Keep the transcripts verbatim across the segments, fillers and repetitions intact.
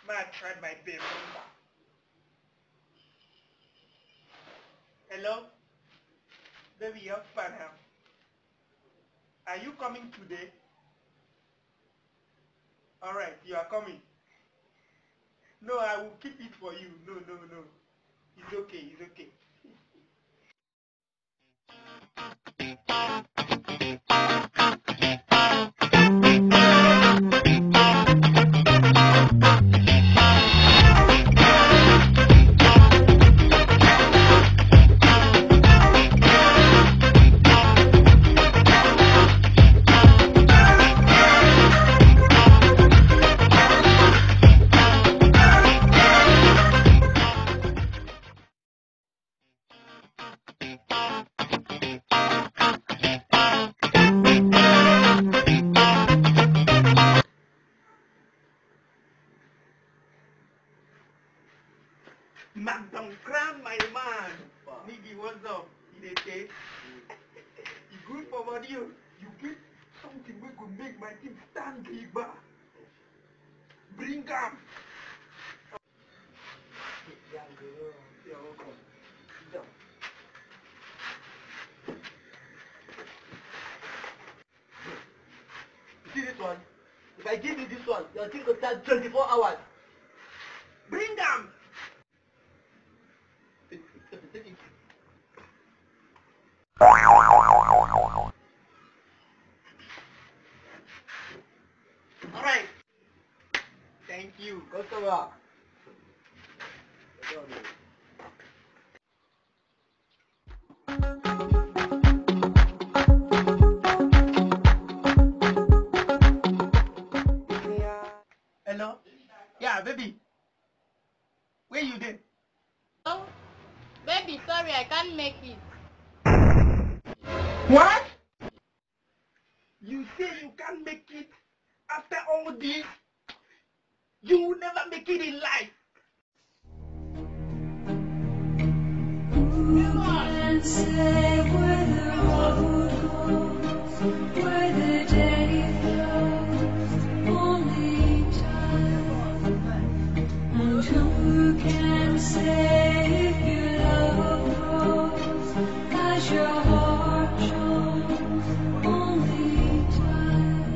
Man, I tried my best. Hello? Baby, you're fine now. Are you coming today? Alright, you are coming. No, I will keep it for you. No, no, no. It's okay, it's okay. Madam Crown, my man. Nigga, what's up? You dey take? You good for body? You you get something we could make my team stand big, ba. Bring am. You're welcome. Sit down. You see this one? If I give you this one, your thing will start twenty-four hours. Bring am. Take it, take it. Alright. Thank you. Customer. Hello? Yeah, baby. Where you dey? Oh, baby, sorry, I can't make it. What? You say you can't make it after all this? You will never make it in life. Who can say where the road goes, where the day flows, only time. And who can say if your love grows as your heart shows, only time.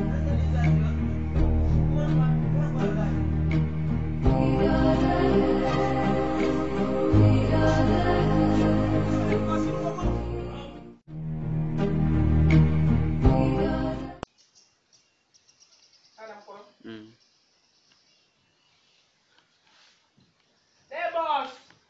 We gotta, we gotta. Mm. Hey, boss.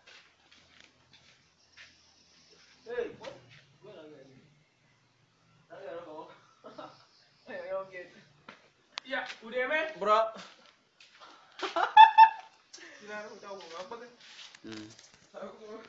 Hey, what? Where are you? That's your number. Hey, you don't get. Yeah, who there, man? Bro. You know, without Mm.